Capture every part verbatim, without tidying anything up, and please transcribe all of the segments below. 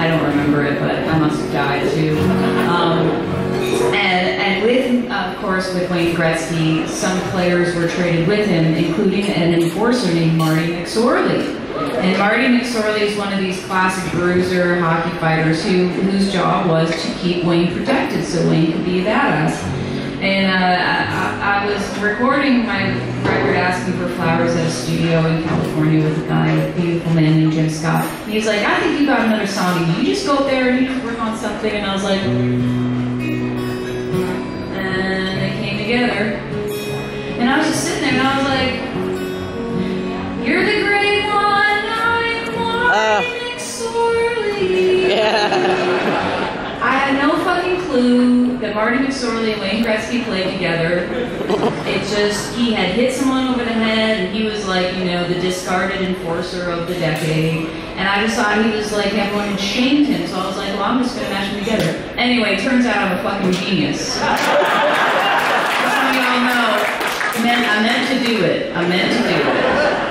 I don't remember it, but I must have died too. Um, and, and with, of course, with Wayne Gretzky, some players were traded with him, including an enforcer named Marty McSorley. And Marty McSorley is one of these classic bruiser hockey fighters who, whose job was to keep Wayne protected so Wayne could be a badass. And uh, I, I was recording my record Asking for Flowers at a studio in California with a guy, a beautiful man named Jim Scott. And he's like, I think you got another song. You just go up there and you just work on something. And I was like, and they came together. And I was just sitting there and I was like, you're the great one, I'm Marty uh, McSorley. Yeah. I had no fucking clue that Marty McSorley and Wayne Gretzky played together. It just, he had hit someone over the head and he was like, you know, the discarded enforcer of the decade. And I just thought he was like, everyone had shamed him. So I was like, well, I'm just going to mash them together. Anyway, it turns out I'm a fucking genius. Just so y'all know, I meant, I meant to do it. I meant to do it.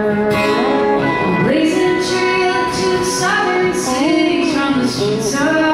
Blazing trail to southern cities from the streets of